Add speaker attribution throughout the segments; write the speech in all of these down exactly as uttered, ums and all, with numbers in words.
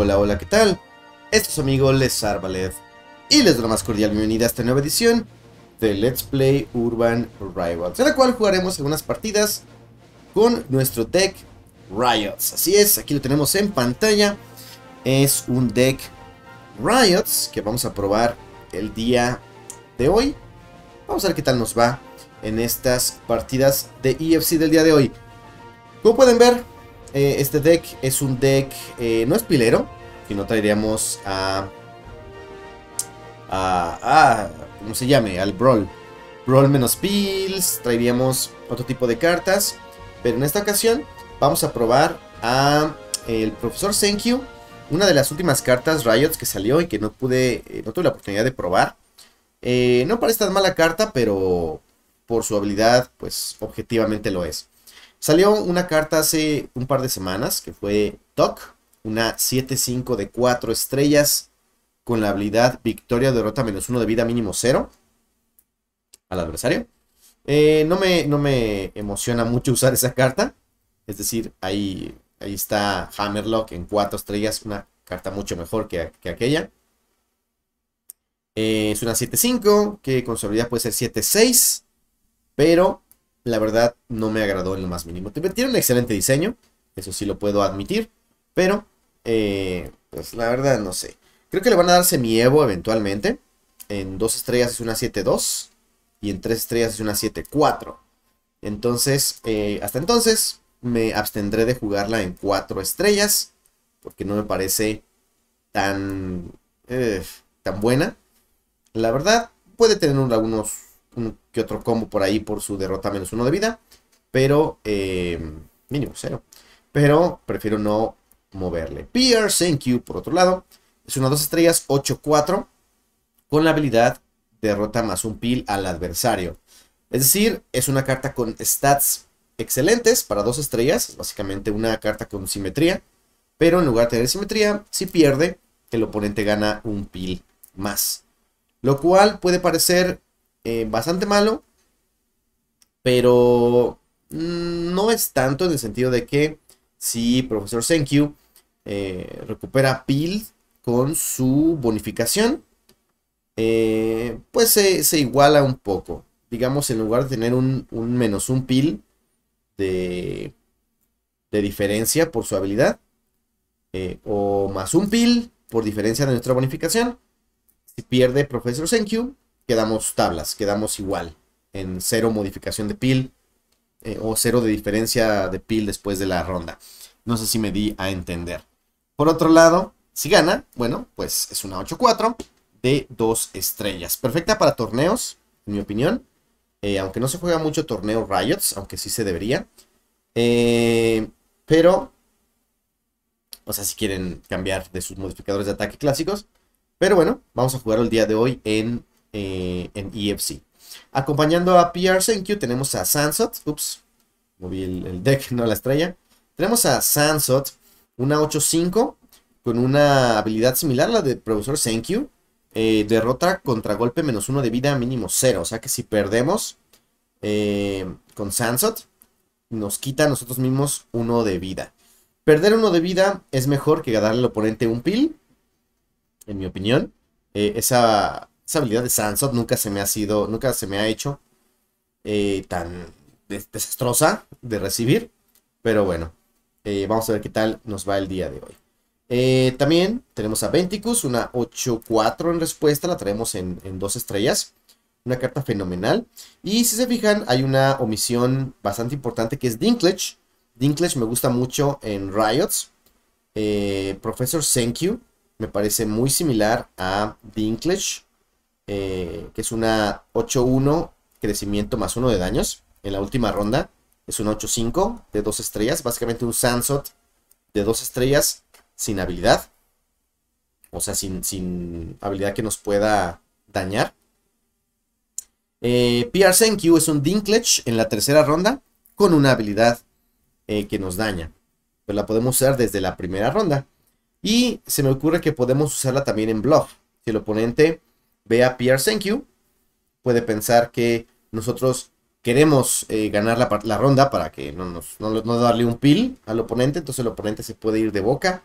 Speaker 1: Hola, hola, ¿qué tal? Este es su amigo Les Arbaleth y les doy la más cordial bienvenida a esta nueva edición de Let's Play Urban Rivals, en la cual jugaremos algunas partidas con nuestro deck Riots. Así es, aquí lo tenemos en pantalla. Es un deck Riots que vamos a probar el día de hoy. Vamos a ver qué tal nos va en estas partidas de E F C del día de hoy. Como pueden ver, eh, este deck es un deck, eh, no es pilero, sino traeríamos a, a, a, ¿cómo se llame? Al Brawl. Brawl menos pills, traeríamos otro tipo de cartas, pero en esta ocasión vamos a probar a el Profesor Senkyu, una de las últimas cartas Riots que salió y que no pude, eh, no tuve la oportunidad de probar. Eh, no parece tan mala carta, pero por su habilidad, pues objetivamente lo es. Salió una carta hace un par de semanas que fue Doc, una siete cinco de cuatro estrellas con la habilidad Victoria, derrota menos uno de vida, mínimo cero al adversario. Eh, no, me, no me emociona mucho usar esa carta, es decir, ahí, ahí está Hammerlock en cuatro estrellas, una carta mucho mejor que, que aquella. Eh, es una siete cinco que con su habilidad puede ser siete seis, pero la verdad no me agradó en lo más mínimo. Tiene un excelente diseño, eso sí lo puedo admitir, pero eh, pues la verdad no sé. Creo que le van a dar semi-evo eventualmente. En dos estrellas es una siete dos y en tres estrellas es una siete cuatro. Entonces, eh, hasta entonces me abstendré de jugarla en cuatro estrellas porque no me parece tan, eh, tan buena. La verdad, puede tener un, algunos... un que otro combo por ahí por su derrota menos uno de vida, pero eh, mínimo cero, pero prefiero no moverle. P R Senkyu, por otro lado, es una dos estrellas ocho cuatro con la habilidad derrota más un pil al adversario, es decir, es una carta con stats excelentes para dos estrellas, es básicamente una carta con simetría, pero en lugar de tener simetría, si pierde, el oponente gana un pil más, lo cual puede parecer Eh, bastante malo, pero mmm, no es tanto en el sentido de que si Profesor Senkyu eh, recupera pil con su bonificación, eh, pues se, se iguala un poco. Digamos, en lugar de tener un, un menos un pil de, de diferencia por su habilidad, eh, o más un pil por diferencia de nuestra bonificación, si pierde Profesor Senkyu, quedamos tablas, quedamos igual, en cero modificación de pil, eh, o cero de diferencia de pil después de la ronda. No sé si me di a entender. Por otro lado, si gana, bueno, pues es una ocho cuatro de dos estrellas. Perfecta para torneos, en mi opinión. Eh, aunque no se juega mucho torneo Riots, aunque sí se debería. Eh, pero, o sea, si quieren cambiar de sus modificadores de ataque clásicos. Pero bueno, vamos a jugar el día de hoy en... Eh, en E F C. Acompañando a P R Senkyu tenemos a Sansot. Ups, moví el, el deck, no la estrella. Tenemos a Sansot, una ocho cinco con una habilidad similar a la de Profesor Senkyu. Eh, derrota contra golpe menos uno de vida, mínimo cero. O sea que si perdemos eh, con Sansot, nos quita a nosotros mismos uno de vida. Perder uno de vida es mejor que darle al oponente un pil, en mi opinión. Eh, esa... Esa habilidad de Sansot nunca se me ha sido, nunca se me ha hecho eh, tan des desastrosa de recibir. Pero bueno, eh, vamos a ver qué tal nos va el día de hoy. Eh, también tenemos a Venticus, una ocho cuatro en respuesta, la traemos en, en dos estrellas. Una carta fenomenal. Y si se fijan, hay una omisión bastante importante que es Dinklage. Dinklage me gusta mucho en Riots. Eh, Profesor Senkyu me parece muy similar a Dinklage. Eh, que es una ocho uno, crecimiento más uno de daños. En la última ronda es una ocho cinco de dos estrellas. Básicamente un Sansot de dos estrellas sin habilidad. O sea, sin, sin habilidad que nos pueda dañar. Eh, P R Senkyu es un Dinklage en la tercera ronda con una habilidad eh, que nos daña. Pero la podemos usar desde la primera ronda. Y se me ocurre que podemos usarla también en Bluff. Si el oponente ve a P R Senkyu, puede pensar que nosotros queremos eh, ganar la, la ronda para que no, nos, no, no darle un pil al oponente. Entonces el oponente se puede ir de boca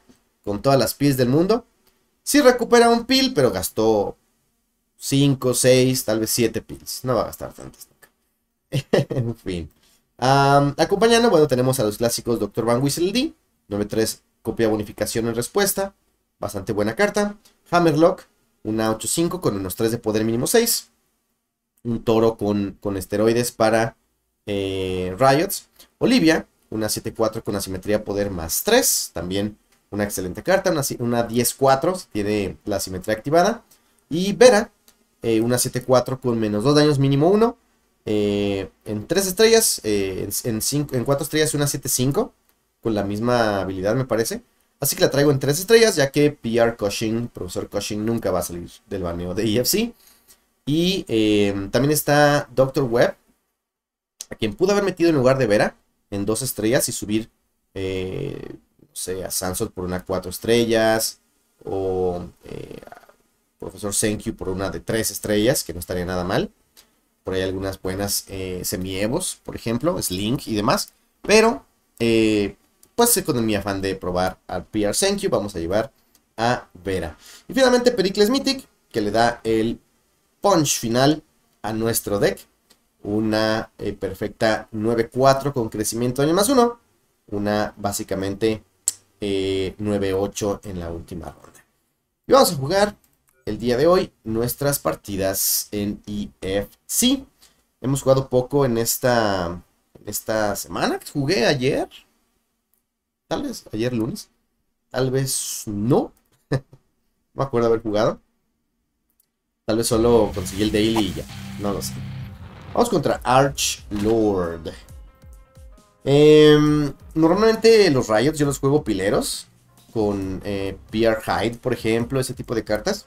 Speaker 1: con todas las pills del mundo. Sí recupera un pill, pero gastó cinco, seis, tal vez siete pills. No va a gastar tantas nunca. En fin. Um, acompañando, bueno, tenemos a los clásicos doctor Van Weasley, nueve tres, copia bonificación en respuesta. Bastante buena carta. Hammerlock, una ocho cinco con unos tres de poder mínimo seis. Un toro con, con esteroides para eh, Riots. Olivia, una siete cuatro con asimetría poder más tres. También una excelente carta. Una, una diez cuatro, tiene la asimetría activada. Y Vera, eh, una siete cuatro con menos dos daños mínimo uno. Eh, en tres estrellas, eh, en, cinco, en cuatro estrellas una siete cinco. Con la misma habilidad me parece. Así que la traigo en tres estrellas, ya que P R Cushing, profesor Cushing, nunca va a salir del baneo de E F C. Y eh, también está doctor Webb, a quien pude haber metido en lugar de Vera en dos estrellas y subir, eh, no sé, a Sansot por una cuatro estrellas. O eh, a profesor Senkyu por una de tres estrellas, que no estaría nada mal. Por ahí algunas buenas eh, semievos, por ejemplo, Slink y demás. Pero, eh, pues con mi afán de probar al P R Senkyu, vamos a llevar a Vera. Y finalmente Pericles Mythic, que le da el punch final a nuestro deck. Una eh, perfecta nueve cuatro con crecimiento de más uno. Una básicamente eh, nueve ocho en la última ronda. Y vamos a jugar el día de hoy nuestras partidas en E F C. Hemos jugado poco en esta, en esta semana. Jugué ayer. Tal vez ayer lunes. Tal vez no. No me acuerdo haber jugado. Tal vez solo conseguí el daily y ya. No lo sé. Vamos contra Archlord. Eh, normalmente los Riots yo los juego pileros. Con eh, P R Hyde, por ejemplo. Ese tipo de cartas.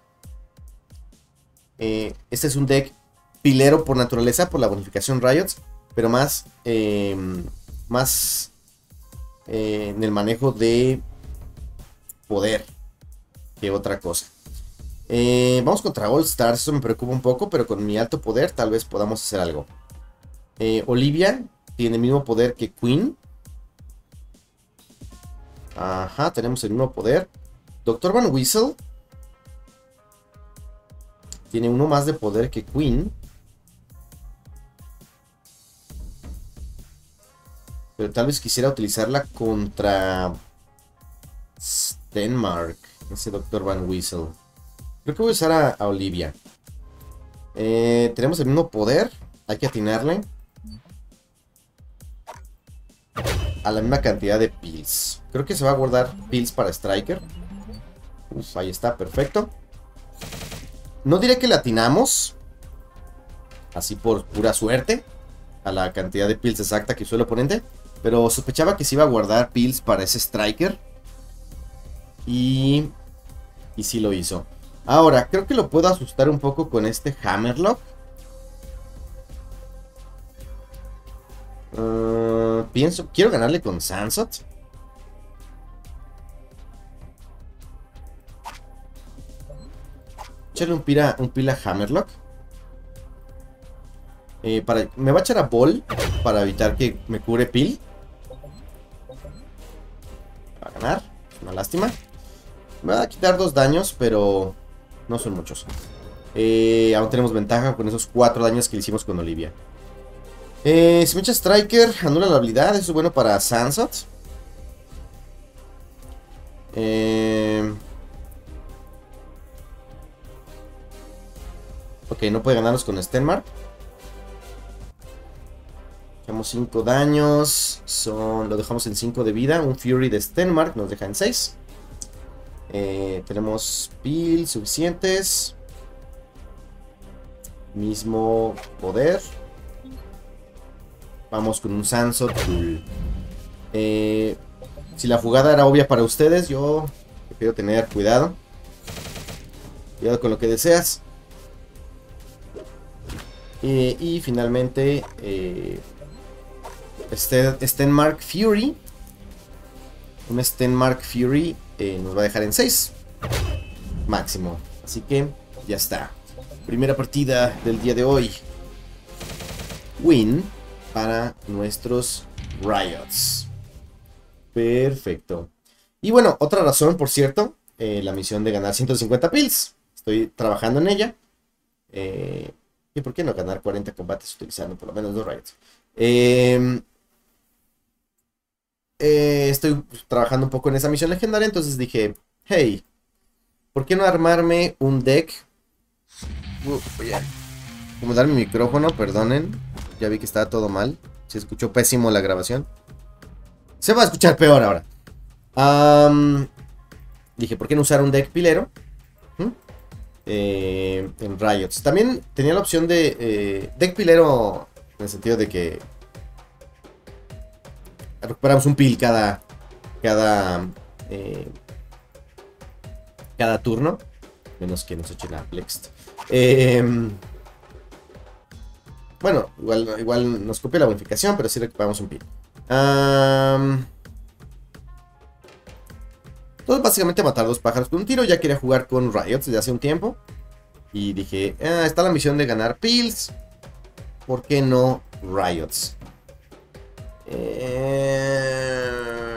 Speaker 1: Eh, este es un deck pilero por naturaleza, por la bonificación Riots, pero más, eh, más eh, en el manejo de poder que otra cosa. Eh, vamos contra All Stars, eso me preocupa un poco, pero con mi alto poder tal vez podamos hacer algo. Eh, Olivia tiene el mismo poder que Queen. Ajá, tenemos el mismo poder. doctor Van Weasel tiene uno más de poder que Queen. Pero tal vez quisiera utilizarla contra Stenmark. Ese doctor Van Weasel. Creo que voy a usar a, a Olivia. Eh, tenemos el mismo poder. Hay que atinarle a la misma cantidad de pills. Creo que se va a guardar pills para Striker. Uf, ahí está, perfecto. No diré que le atinamos, así por pura suerte, a la cantidad de pills exacta que usó el oponente. Pero sospechaba que se iba a guardar pills para ese Striker. Y... Y sí lo hizo. Ahora, creo que lo puedo asustar un poco con este Hammerlock. Uh, pienso... Quiero ganarle con Sansot. Echarle un pila, un pila Hammerlock. Eh, para, me va a echar a Ball para evitar que me cure Pil. Para ganar. Una lástima. Me va a quitar dos daños, pero no son muchos. Eh, aún tenemos ventaja con esos cuatro daños que le hicimos con Olivia. Eh, si me echa Striker, anula la habilidad. Eso es bueno para Sansot. Eh... Ok, no puede ganarnos con Stenmark. Echamos cinco daños. Son, lo dejamos en cinco de vida. Un Fury de Stenmark nos deja en seis. Eh, tenemos pills suficientes. Mismo poder. Vamos con un Sansot cool. Eh, si la jugada era obvia para ustedes, yo prefiero tener cuidado. Cuidado con lo que deseas. Eh, y finalmente eh, este Stenmark Fury. Un Stenmark Fury eh, nos va a dejar en seis máximo. Así que ya está. Primera partida del día de hoy. Win para nuestros Riots. Perfecto. Y bueno, otra razón, por cierto, eh, la misión de ganar ciento cincuenta pills. Estoy trabajando en ella. Eh, ¿Y por qué no ganar cuarenta combates utilizando por lo menos dos raids? Eh, eh, estoy trabajando un poco en esa misión legendaria, entonces dije, hey, ¿por qué no armarme un deck? Uh, voy a acomodar mi micrófono, perdonen. Ya vi que estaba todo mal. Se escuchó pésimo la grabación. Se va a escuchar peor ahora. Um, dije, ¿por qué no usar un deck pilero? ¿Mm? Eh, en Riots. También tenía la opción de eh, deck pilero, en el sentido de que recuperamos un pil cada cada eh, cada turno, menos que nos echen a Plext. Eh, bueno, igual, igual nos copia la bonificación, pero sí recuperamos un pil. Um, Entonces básicamente matar dos pájaros con un tiro. Ya quería jugar con Riot desde hace un tiempo. Y dije, ah, está la misión de ganar pills. ¿Por qué no Riots? Eh...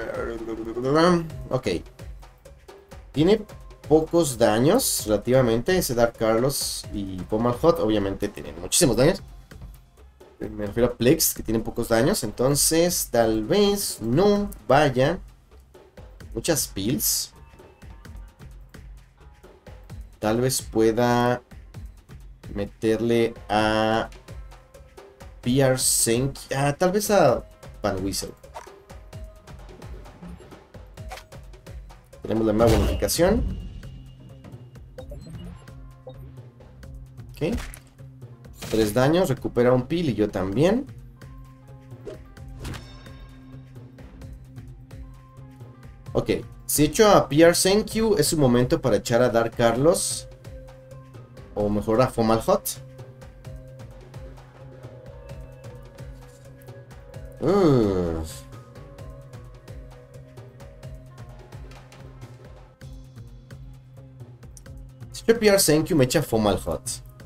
Speaker 1: Ok. Tiene pocos daños relativamente. Ese Dark Carlos y Pommel Hot obviamente tienen muchísimos daños. Me refiero a Plex, que tienen pocos daños. Entonces tal vez no vaya. Muchas pills. Tal vez pueda meterle a P R Sync. Ah, tal vez a Van Whistle. Tenemos la nueva bonificación. Ok. Tres daños. Recupera un pil y yo también. Ok. Si echo a P R Senkyu, es un momento para echar a Dark Carlos. O mejor a Pommel Hot. Uh. Si echo a P R Senkyu, me echa Pommel Hot.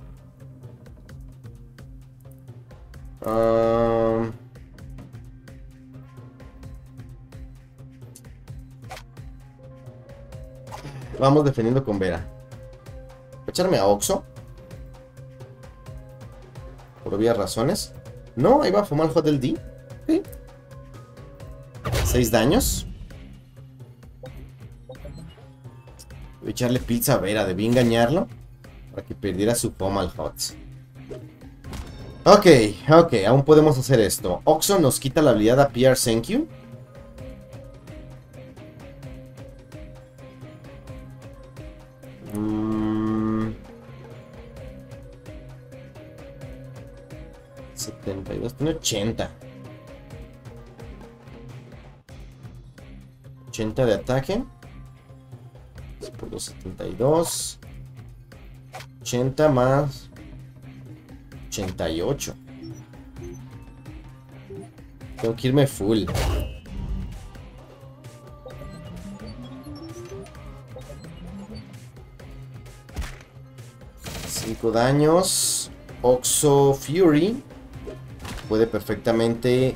Speaker 1: Um. Vamos defendiendo con Vera. Voy a echarme a Oxo. Por obvias razones. No, ahí va a fumar el Hot del D. ¿Sí? seis daños. Voy a echarle pizza a Vera. Debí engañarlo para que perdiera su Pommel Hot. Ok, ok, aún podemos hacer esto. Oxo nos quita la habilidad a P R Senkyu. setenta y dos, tiene ochenta. ochenta de ataque. Por los setenta y dos. ochenta más ochenta y ocho. Tengo que irme full. cinco daños. Oxo Fury puede perfectamente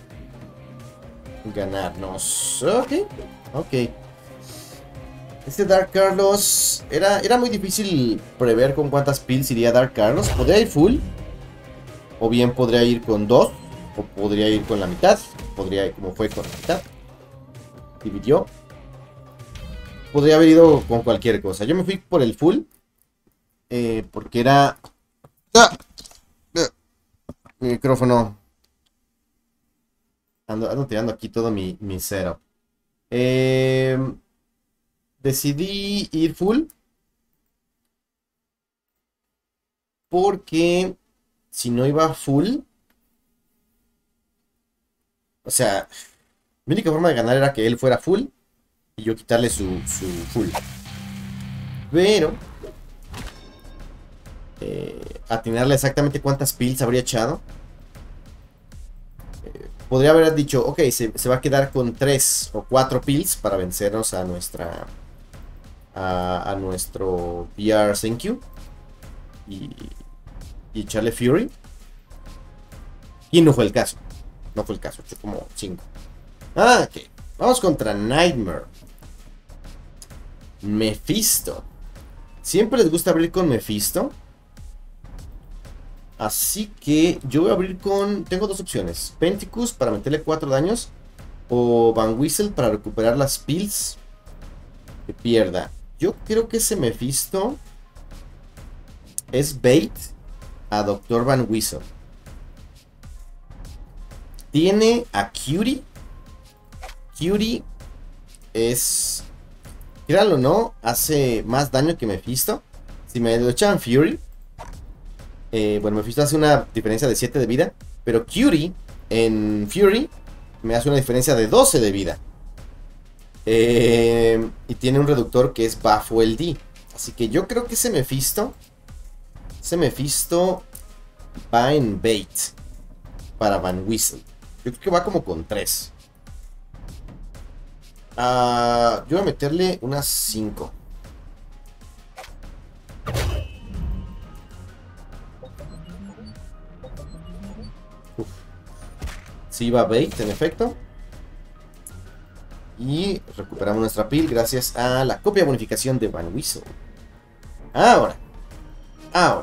Speaker 1: ganarnos. Ok, ok. Este Dark Carlos era, era muy difícil prever con cuántas pills iría Dark Carlos. Podría ir full, o bien podría ir con dos, o podría ir con la mitad. Podría ir como fue con la mitad. Dividió. Podría haber ido con cualquier cosa. Yo me fui por el full, eh, porque era... ¡Ah! Mi micrófono. Ando, ando tirando aquí todo mi, mi cero. Eh, decidí ir full. Porque si no iba full... O sea, mi única forma de ganar era que él fuera full y yo quitarle su, su full. Pero... Eh, atinarle exactamente cuántas pills habría echado. Eh, podría haber dicho, ok, se, se va a quedar con tres o cuatro pills para vencernos a nuestra... A, a nuestro P R Senkyu. Y, y echarle Fury. Y no fue el caso. No fue el caso, echó como cinco. Ah, ok. Vamos contra Nightmare. Mephisto. Siempre les gusta abrir con Mephisto. Así que yo voy a abrir con... Tengo dos opciones. Penticus para meterle cuatro daños. O Van Weasel para recuperar las pills que pierda. Yo creo que ese Mephisto es bait a doctor Van Weasel. Tiene a Cutie. Cutie es... Créanlo o no, hace más daño que Mephisto. Si me lo echan Fury... Eh, bueno, Mephisto hace una diferencia de siete de vida. Pero Cutie en Fury me hace una diferencia de doce de vida. Eh, y tiene un reductor que es Bafo L D. Así que yo creo que ese Mephisto... Ese Mephisto va en bait para Van Weasel. Yo creo que va como con tres. Uh, yo voy a meterle unas cinco. Sí va bait, en efecto. Y recuperamos nuestra pil gracias a la copia de bonificación de Van Weasel. Ahora. Ahora.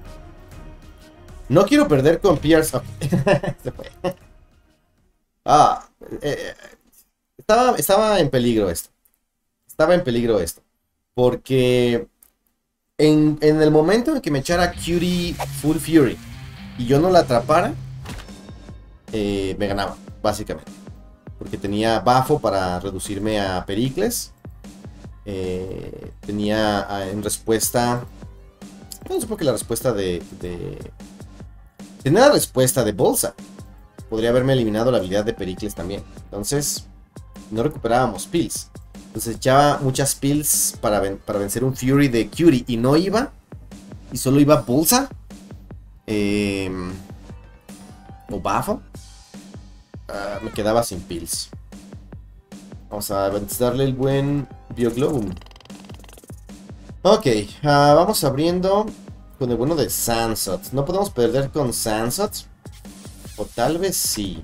Speaker 1: No quiero perder con Pierce. Se fue. Ah. Eh, estaba, estaba en peligro esto. Estaba en peligro esto. Porque en, en el momento en que me echara Cutie Full Fury y yo no la atrapara, eh, me ganaba, básicamente. Porque tenía Bafo para reducirme a Pericles. Eh, tenía a, en respuesta... No sé por qué la respuesta de, de... Tenía la respuesta de Bolsa. Podría haberme eliminado la habilidad de Pericles también. Entonces, no recuperábamos pills. Entonces echaba muchas pills para, ven para vencer un Fury de Cutie. Y no iba. Y solo iba Bolsa. Eh, o Bafo. Uh, me quedaba sin pills. Vamos a darle el buen Bioglobum. Ok, uh, vamos abriendo con el bueno de Sansot. No podemos perder con Sansot. O tal vez sí.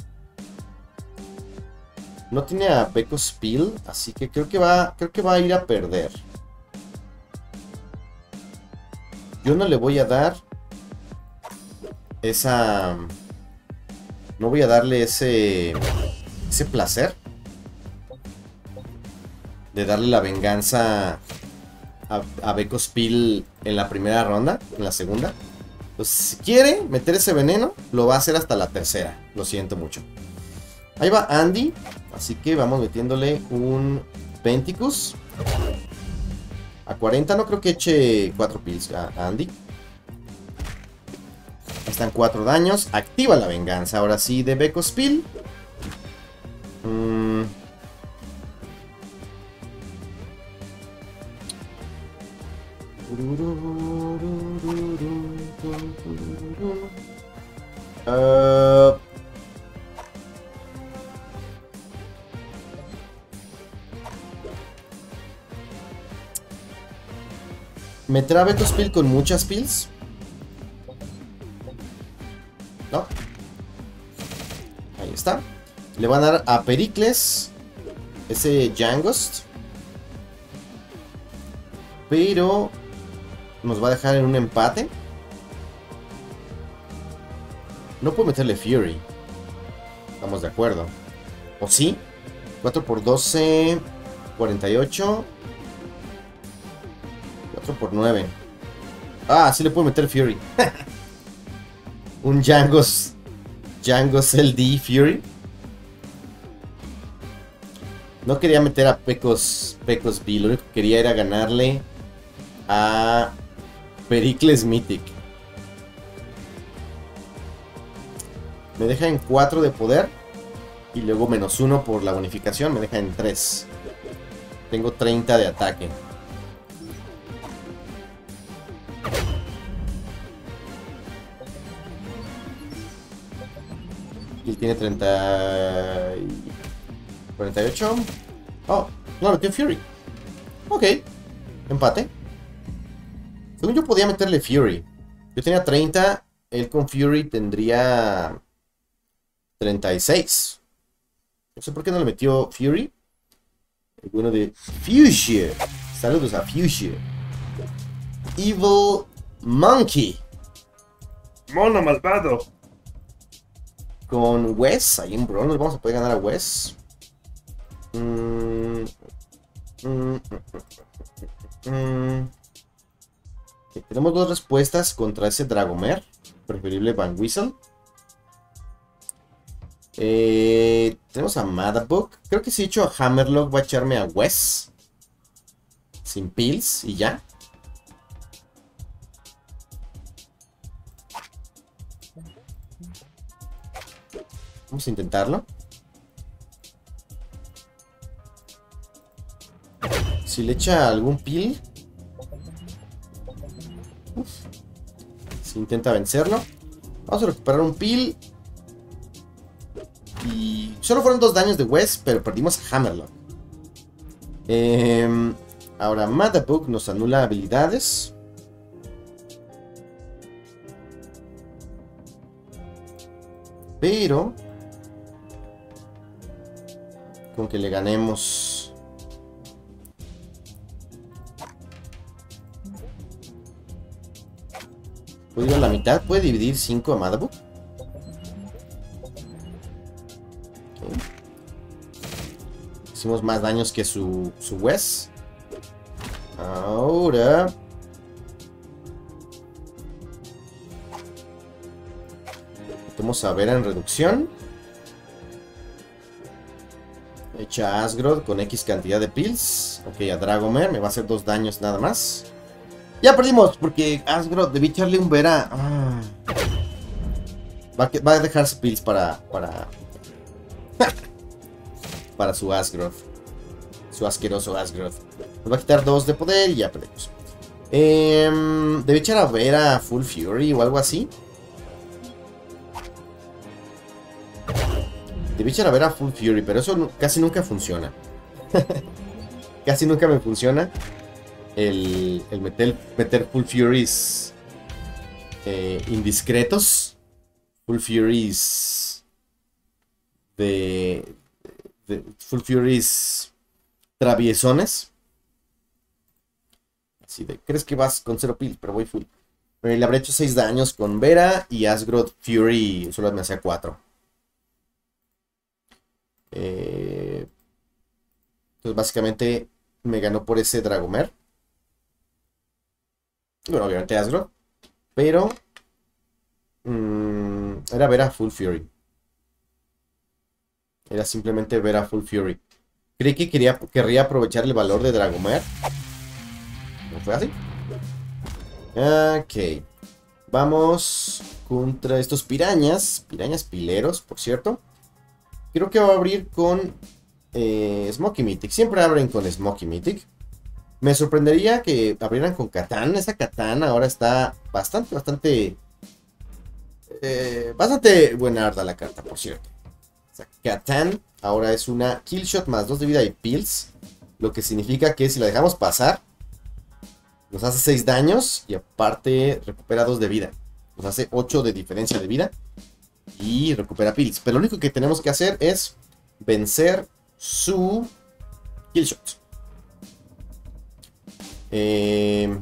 Speaker 1: No tiene a Beko Spill, así que creo que va, creo que va a ir a perder. Yo no le voy a dar esa... No voy a darle ese... Ese placer de darle la venganza a, a Beko Spill en la primera ronda, en la segunda. Entonces, si quiere meter ese veneno, lo va a hacer hasta la tercera. Lo siento mucho. Ahí va Andy. Así que vamos metiéndole un Penticus. A cuarenta no creo que eche cuatro pills a Andy. Ahí están cuatro daños. Activa la venganza. Ahora sí de Beko Spill. Mm. Uh, ¿Meterá Beko Spill con muchas pills? No. Ahí está. Le van a dar a Pericles ese Jangost. Pero nos va a dejar en un empate. No puedo meterle Fury. Estamos de acuerdo. ¿O sí? cuatro por doce. cuarenta y ocho. cuatro por nueve. Ah, sí le puedo meter Fury. Un Jango's. Jango's L D Fury. No quería meter a Pecos Pecos B. Lo único que quería era ganarle a Pericles Mythic. Me deja en cuatro de poder. Y luego menos uno por la bonificación. Me deja en tres. Tengo treinta de ataque. Y él tiene treinta... cuarenta y ocho. Oh, no, metió Fury. Ok. Empate. Según yo podía meterle Fury. Yo tenía treinta. Él con Fury tendría treinta y seis. No sé por qué no le metió Fury. El bueno de Fusion. Saludos a Fuchsia. Evil Monkey.
Speaker 2: Mono malvado.
Speaker 1: Con Wes, ahí en Bronze, vamos a poder ganar a Wes. Mm, mm, mm, mm. Okay, tenemos dos respuestas contra ese Dragomer. Preferible Van Weasel. Eh, tenemos a Madabug. Creo que si echo a Hammerlock va a echarme a Wes. Sin pills y ya. Vamos a intentarlo. Si le echa algún peel. Uf. Si intenta vencerlo. Vamos a recuperar un peel. Y solo fueron dos daños de Wes, pero perdimos a Hammerlock. Eh, ahora Madabug nos anula habilidades. Pero con que le ganemos. ¿Puede ir a la mitad? ¿Puede dividir cinco a Madabug? Okay. Hicimos más daños que su, su Wes. Ahora metemos a Vera en reducción. Echa a Asgroth con X cantidad de pills. Ok, a Dragomer me va a hacer dos daños nada más. Ya perdimos porque Asgroth debí echarle un Vera. Ah. Va, a, va a dejarse pills para para para su Asgroth. Su asqueroso Asgroth. Nos va a quitar dos de poder y ya perdemos. Eh, debí echar a Vera Full Fury o algo así. Debí echar a Vera Full Fury, pero eso no, casi nunca funciona. Casi nunca me funciona el, el meter, meter Full Furies eh, indiscretos. Full Furies de, de Full Furies traviesones. Así de, ¿crees que vas con cero pills? Pero voy full. Eh, le habré hecho seis daños con Vera y Asgroth Fury solo me hacía cuatro. Eh, entonces básicamente me ganó por ese Dragomer. Bueno, obviamente Asgroth. Pero mmm, era Vera Full Fury. Era simplemente Vera Full Fury. Creí que quería, querría aprovechar el valor de Dragomer. ¿No fue así? Ok. Vamos contra estos pirañas. Pirañas pileros, por cierto. Creo que va a abrir con eh, Smoky Mythic. Siempre abren con Smoky Mythic. Me sorprendería que abrieran con Catán. Esa Catán ahora está bastante, bastante... Eh, bastante buena arda la carta, por cierto. O sea, Catán ahora es una Killshot más dos de vida y pills. Lo que significa que si la dejamos pasar, nos hace seis daños y aparte recupera dos de vida. Nos hace ocho de diferencia de vida. Y recupera pills. Pero lo único que tenemos que hacer es vencer su Killshot. Eh...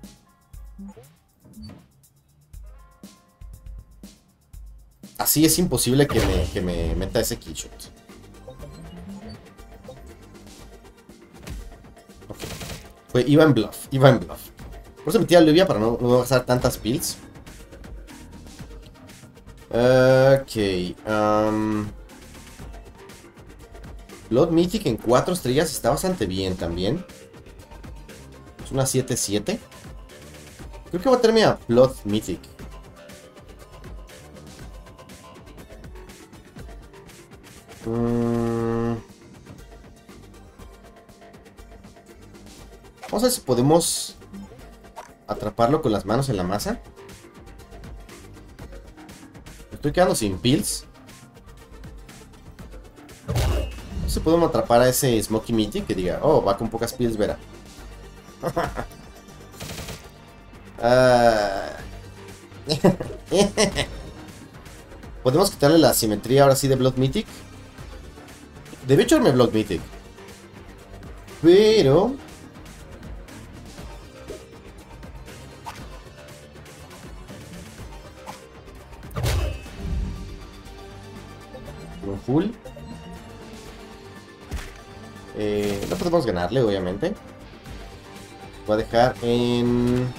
Speaker 1: Así es imposible que me, que me meta ese Killshot. Ok. Fue, iba en bluff. Iba en bluff. Por eso metí a Olivia para no, no gastar tantas pills. Ok. Um, Blood Mythic en cuatro estrellas está bastante bien también. Es una siete siete. Creo que voy a tenerme a Blood Mythic. Mm. Vamos a ver si podemos atraparlo con las manos en la masa. Estoy quedando sin pills. No sé si podemos atrapar a ese Smoky Mythic que diga, oh, va con pocas pills, Vera. uh... Podemos quitarle la simetría ahora sí de Blood Mythic. Debí echarme Blood Mythic. Pero full. Eh, no podemos ganarle, obviamente. Voy a dejar en...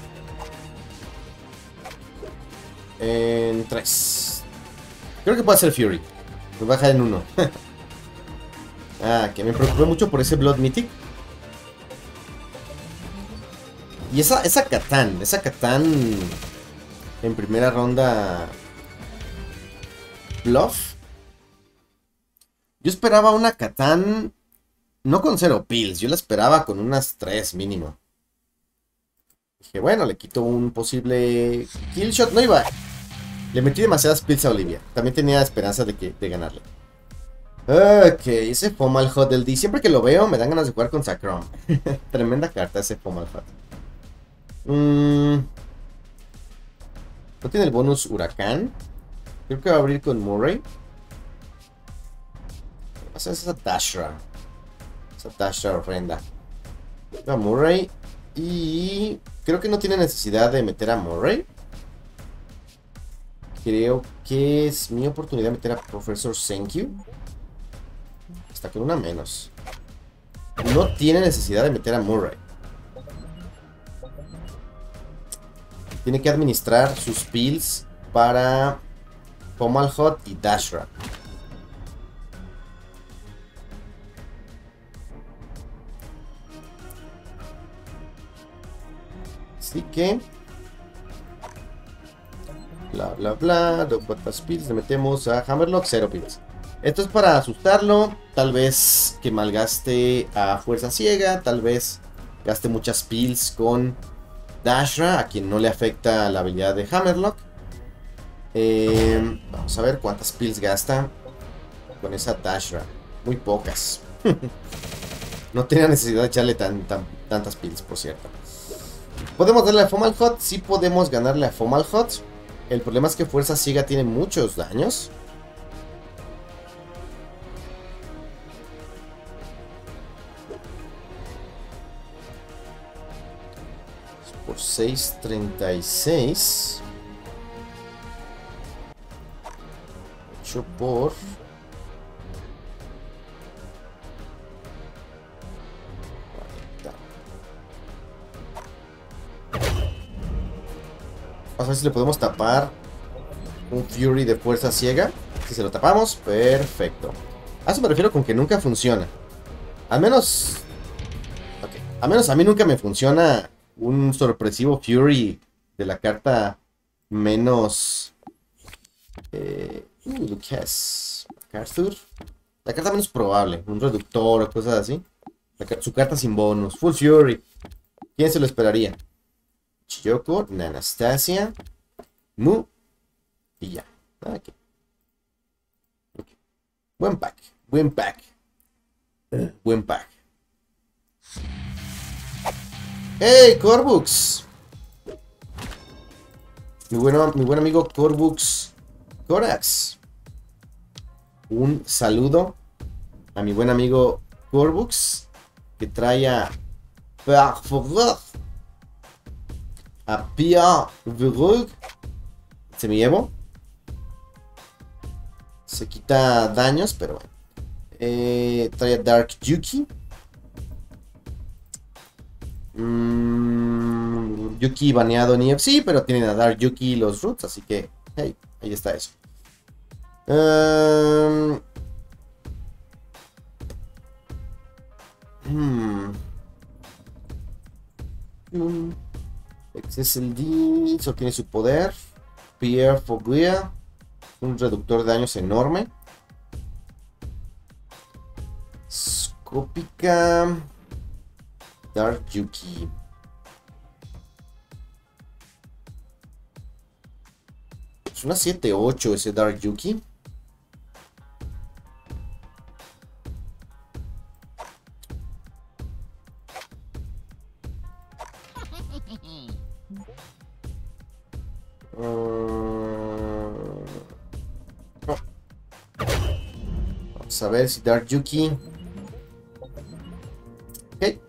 Speaker 1: En tres. Creo que puede ser Fury. Lo voy a dejar en uno. Ah, que me preocupé mucho por ese Blood Mythic. Y esa, esa Catán, esa Catán en primera ronda Bluff. Yo esperaba una Catán no con cero pills, yo la esperaba con unas tres mínimo. Dije, bueno, le quito un posible killshot, no iba. Le metí demasiadas pills a Olivia, también tenía esperanza de, que, de ganarle. Ok, ese Fomal Hot del D, siempre que lo veo me dan ganas de jugar con Sacrom. Tremenda carta ese Fomal Hot. Mm. No tiene el bonus Huracán. Creo que va a abrir con Murray. Va a hacer esa Dashra. Esa Dashra horrenda. Va Murray. Y creo que no tiene necesidad de meter a Murray. Creo que es mi oportunidad de meter a Professor Senkyu. Hasta con una menos. No tiene necesidad de meter a Murray. Tiene que administrar sus pills para Pommel Hot y Dashra. Así que... Bla, bla, bla. Dos cuantas pills. Le metemos a Hammerlock. Cero pills. Esto es para asustarlo. Tal vez que malgaste a fuerza ciega. Tal vez gaste muchas pills con Dashra, a quien no le afecta la habilidad de Hammerlock. Eh, vamos a ver cuántas pills gasta con esa Dashra. Muy pocas. No tenía necesidad de echarle tan, tan, tantas pills, por cierto. ¿Podemos darle a Fomal Hot? Sí podemos ganarle a Fomal Hot. El problema es que fuerza ciega tiene muchos daños. Por seis treinta y seis. ocho por... Vamos a ver si le podemos tapar un Fury de fuerza ciega. Si se lo tapamos, perfecto. A eso me refiero con que nunca funciona. Al menos... Ok, al menos a mí nunca me funciona un sorpresivo Fury de la carta menos... Eh, uh, Lucas. Arthur. La carta menos probable. Un reductor o cosas así. La, su carta sin bonus. Full Fury. ¿Quién se lo esperaría? Chiyoko, Anastasia, Mu y ya. Okay. Okay. Buen pack, buen pack. Uh, buen pack. ¡Hey, Corbux! Mi, bueno, mi buen amigo Corbux Corax. Un saludo a mi buen amigo Corbux, que trae a... A Pia Verug. Se me llevo. Se quita daños, pero bueno. Eh, trae a Dark Yuki. Mm, Yuki baneado en E F C, pero tienen a Dark Yuki los roots, así que, hey, ahí está eso. Um, hmm. Hmm. Es el D, solo tiene su poder. Pierre Foglia, un reductor de daños enorme. Scópica. Dark Yuki. Es una siete ocho ese Dark Yuki. Vamos a ver si Dark Yuki. Ok.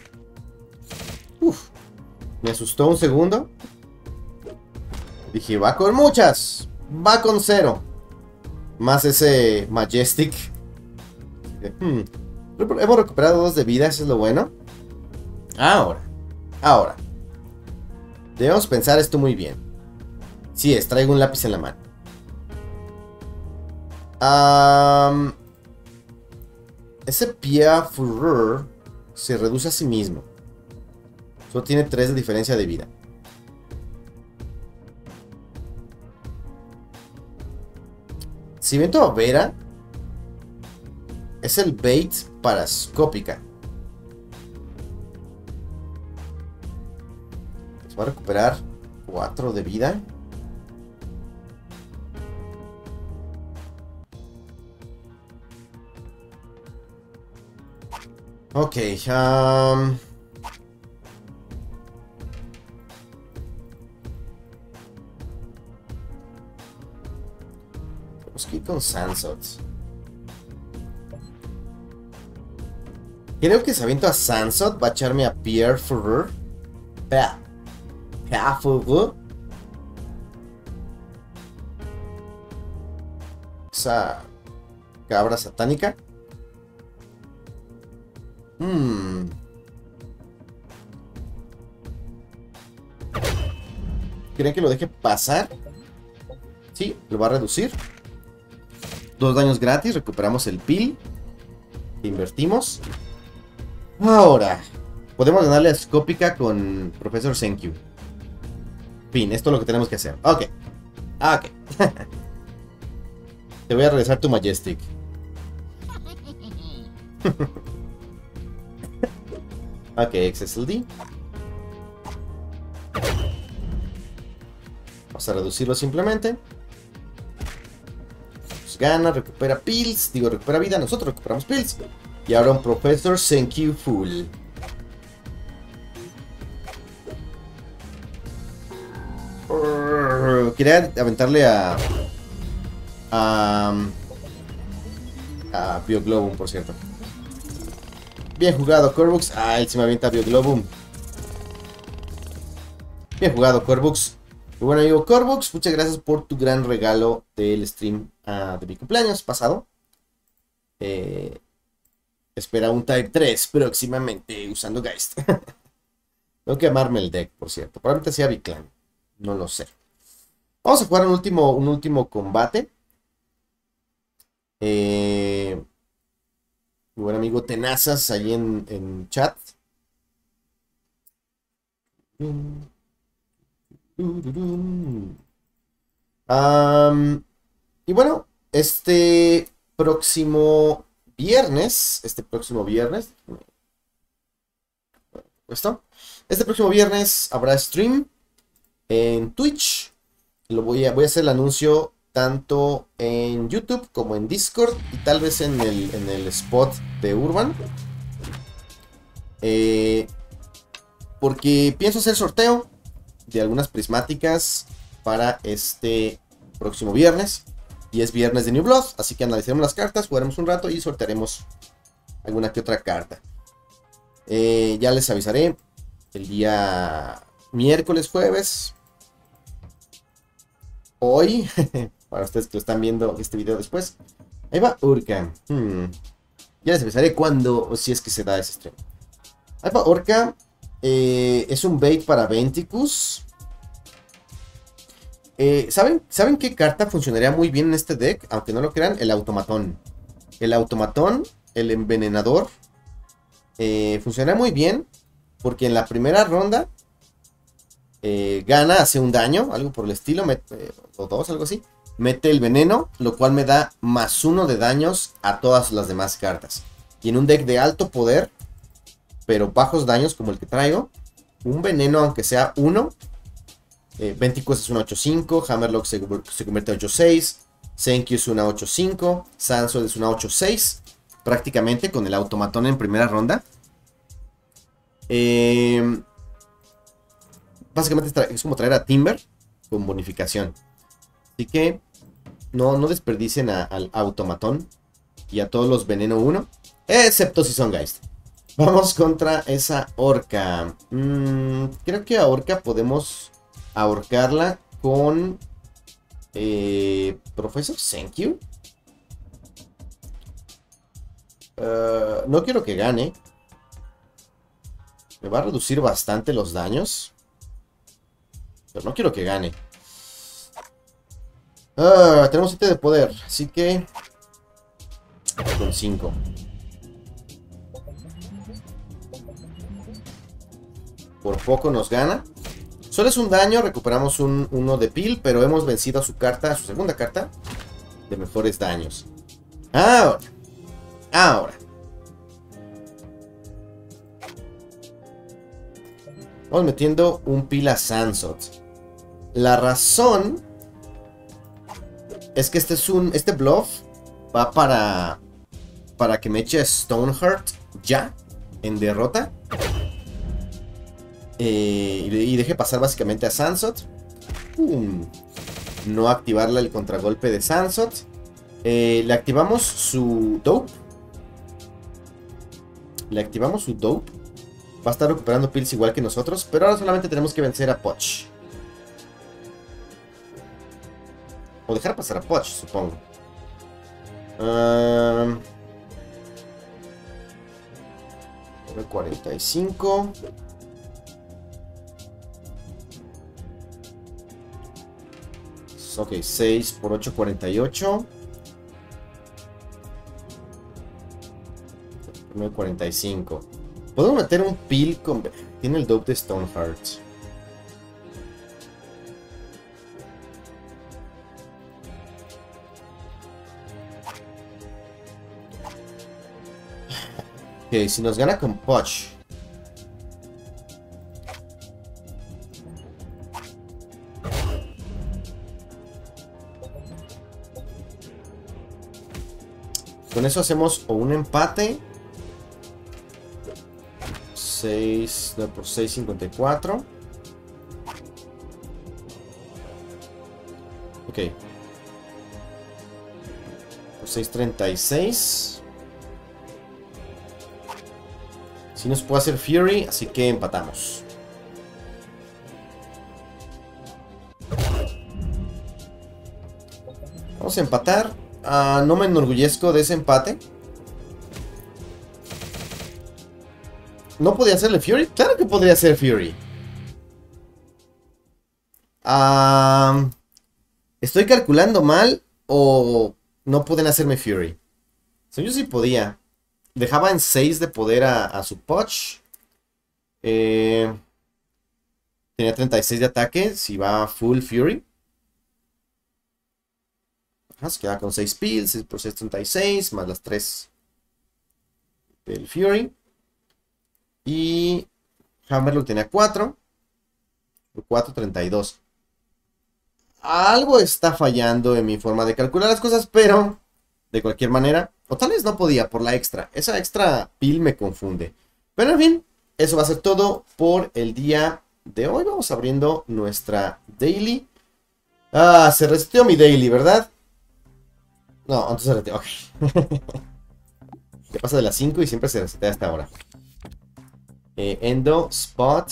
Speaker 1: Uf. Me asustó un segundo. Dije, va con muchas. Va con cero. Más ese Majestic. Hmm. Hemos recuperado dos de vida, eso es lo bueno. Ahora, ahora. Debemos pensar esto muy bien. Sí es, traigo un lápiz en la mano. Um, ese Pierre Fureur se reduce a sí mismo. Solo tiene tres de diferencia de vida. Si Viento a Vera es el bait para Scópica. Va a recuperar cuatro de vida. Ok. Um... Vamos a ir con Sansot. Creo que si aviento a Sansot va a echarme a Pierre Fureur. Pea. Esa cabra satánica. Hmm. ¿Creen que lo deje pasar? Sí, lo va a reducir. Dos daños gratis, recuperamos el pil. Invertimos. Ahora, podemos ganarle a Scópica con Profesor Senkyu. Fin, esto es lo que tenemos que hacer. Ok. Ok. Te voy a regresar tu Majestic. Ok, X S L D. Vamos a reducirlo simplemente. Pues gana, recupera pills. Digo, recupera vida. Nosotros recuperamos pills. Y ahora un Profesor Senkyu Full. Quería aventarle a... A... A Bioglobum, por cierto. Bien jugado, Corvux. Ah, él se me avienta Bioglobum. Bien jugado, Corvux. Y bueno, amigo Corvux, muchas gracias por tu gran regalo del stream uh, de mi cumpleaños pasado. Eh, espera un Type tres próximamente usando Geist. Tengo que amarme el deck, por cierto. Probablemente sea Biclan. No lo sé. Vamos a jugar un último, un último combate. Eh, mi buen amigo Tenazas ahí en, en chat. Um, y bueno, este próximo viernes, este próximo viernes, ¿esto? Este próximo viernes habrá stream en Twitch. Lo voy a, voy a hacer el anuncio tanto en YouTube como en Discord y tal vez en el, en el spot de Urban. Eh, porque pienso hacer sorteo de algunas prismáticas para este próximo viernes. Y es viernes de New Blood, así que analizaremos las cartas, jugaremos un rato y sortearemos alguna que otra carta. Eh, ya les avisaré el día miércoles, jueves. Hoy, para ustedes que lo están viendo este video después. Ahí va Orca. Hmm. Ya les avisaré cuándo o si es que se da ese stream. Ahí va Orca. Eh, es un bait para Venticus. Eh, ¿saben, ¿Saben qué carta funcionaría muy bien en este deck? Aunque no lo crean, el automatón. El automatón, el envenenador. Eh, funcionaría muy bien. Porque en la primera ronda eh, gana, hace un daño, algo por el estilo, mete, o dos, algo así. Mete el veneno, lo cual me da más uno de daños a todas las demás cartas. Y en un deck de alto poder, pero bajos daños como el que traigo, un veneno aunque sea uno. Eh, Venticus es una ocho cinco, Hammerlock se, se convierte en ocho seis, Senkyu es una ocho cinco, Sansot es una ocho seis, prácticamente con el automatón en primera ronda. Eh, básicamente es como traer a Timber con bonificación. Así que no, no desperdicien a, al automatón y a todos los veneno uno, excepto si son Geist. Vamos contra esa orca. Mm, creo que a orca podemos ahorcarla con eh, Profesor Senkyu. Uh, no quiero que gane. Me va a reducir bastante los daños. Pero no quiero que gane. Uh, tenemos siete de poder. Así que... con cinco. Por poco nos gana. Solo es un daño. Recuperamos un, uno de pil. Pero hemos vencido a su carta. A su segunda carta. De mejores daños. Ahora. Ahora. Vamos metiendo un pil a Sansot. La razón es que este es un. Este bluff va para. Para que me eche Stoneheart ya. En derrota. Eh, y deje pasar básicamente a Sansot. Pum. No activarle el contragolpe de Sansot. Eh, le activamos su Dope. Le activamos su Dope. Va a estar recuperando pills igual que nosotros. Pero ahora solamente tenemos que vencer a Poch. O dejar pasar a Poch, supongo. Um, cuarenta y cinco. Ok, seis por ocho, cuarenta y ocho. nueve, cuarenta y cinco. Puedo meter un pil con... Tiene el dope de Stoneheart. Ok, si nos gana con Poch. Con eso hacemos o un empate. seis, no, por seis, cincuenta y cuatro. Ok. Por seis, treinta y seis. Si nos puede hacer Fury, así que empatamos. Vamos a empatar. Uh, no me enorgullezco de ese empate. ¿No podía hacerle Fury? Claro que podría hacer Fury. Uh, ¿Estoy calculando mal o no pueden hacerme Fury? So, yo sí podía. Dejaba en seis de poder a, a su Poch. Eh, tenía treinta y seis de ataque. Si va full Fury. Ajá, se queda con seis pills. seis por seis, treinta y seis. Más las tres del Fury. Y Hammerlock tenía cuatro. Por cuatro, treinta y dos. Algo está fallando en mi forma de calcular las cosas, pero de cualquier manera, o tal vez no podía por la extra. Esa extra pill me confunde. Pero en fin, eso va a ser todo por el día de hoy. Vamos abriendo nuestra daily. Ah, se reseteó mi daily, ¿verdad? No, entonces se reseteó. Ok. Ya pasa de las cinco y siempre se resetea hasta ahora. Eh, Endo, Spot.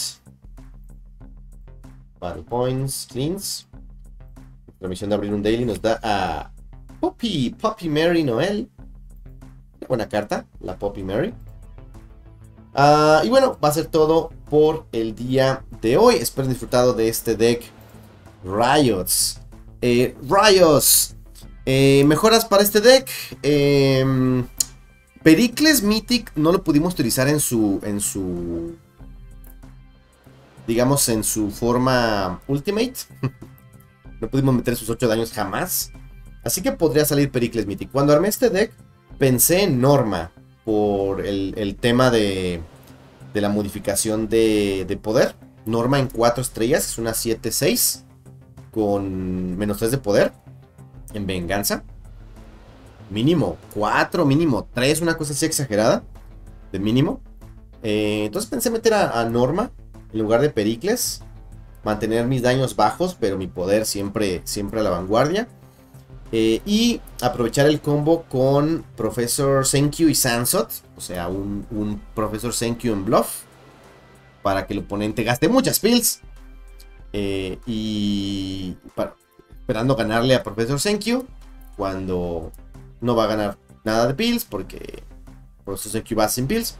Speaker 1: Battle Points, Cleans. La misión de abrir un daily nos da a Poppy, Poppy Mary Noel. Una buena carta, la Poppy Mary. Uh, y bueno, va a ser todo por el día de hoy. Espero disfrutado de este deck Riots. Eh, Riots. Eh, mejoras para este deck. Eh, Pericles Mythic no lo pudimos utilizar en su, en su, digamos, en su forma Ultimate. No pudimos meter sus ocho daños jamás. Así que podría salir Pericles Mythic. Cuando armé este deck, pensé en Norma. Por el, el tema de, de la modificación de, de poder. Norma en cuatro estrellas. Es una siete seis. Con menos tres de poder. En venganza. Mínimo cuatro, mínimo tres. Una cosa así exagerada. De mínimo. Eh, entonces pensé meter a, a Norma. En lugar de Pericles. Mantener mis daños bajos. Pero mi poder siempre, siempre a la vanguardia. Eh, y aprovechar el combo con Profesor Senkyu y Sansot. O sea, un, un Profesor Senkyu en bluff. Para que el oponente gaste muchas pills. Eh, y para, esperando ganarle a Profesor Senkyu. Cuando no va a ganar nada de pills. Porque Profesor Senkyu va sin Pills.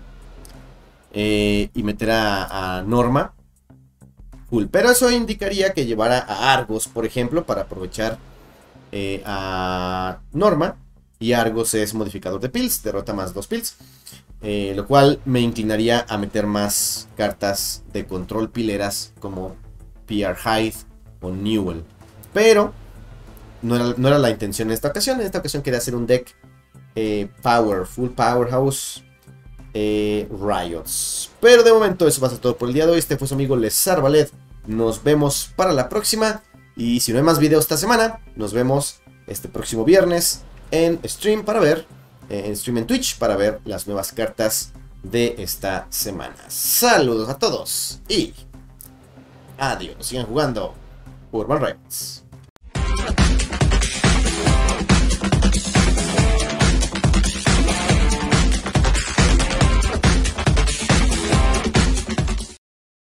Speaker 1: Eh, y meter a, a Norma. Cool. Pero eso indicaría que llevara a Argos, por ejemplo, para aprovechar eh, a Norma. Y Argos es modificador de Pills, derrota más dos Pills. Eh, lo cual me inclinaría a meter más cartas de control pileras como P R Hyde o Newell. Pero no era, no era la intención en esta ocasión. En esta ocasión quería hacer un deck eh, Power, Full Powerhouse eh, Riots. Pero de momento eso va a ser todo por el día de hoy. Este fue su amigo Lezar Valet. Nos vemos para la próxima. Y si no hay más videos esta semana, nos vemos este próximo viernes en stream para ver, eh, en stream en Twitch para ver las nuevas cartas de esta semana. Saludos a todos y adiós. Sigan jugando Urban Riots.